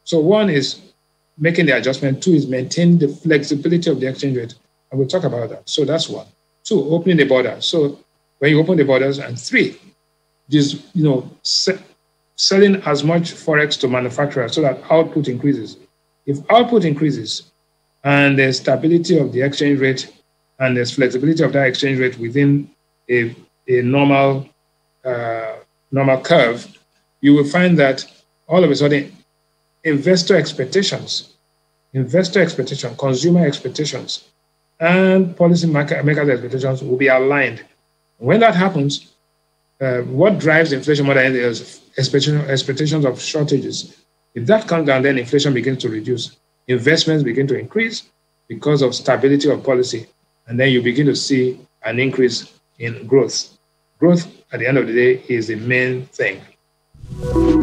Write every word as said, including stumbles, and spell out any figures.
So one is making the adjustment. Two is maintaining the flexibility of the exchange rate. And we'll talk about that. So that's one. Two, opening the border. So when you open the borders. And three, just, you know, se- selling as much Forex to manufacturers so that output increases. If output increases and there's stability of the exchange rate and there's flexibility of that exchange rate within a, a normal, uh, normal curve, you will find that all of a sudden investor expectations, investor expectation, consumer expectations, and policy makers' expectations will be aligned. When that happens, uh, what drives inflation more than anything else? Expectation, expectations of shortages. If that comes down, then inflation begins to reduce. Investments begin to increase because of stability of policy. And then you begin to see an increase in growth. Growth, at the end of the day, is the main thing.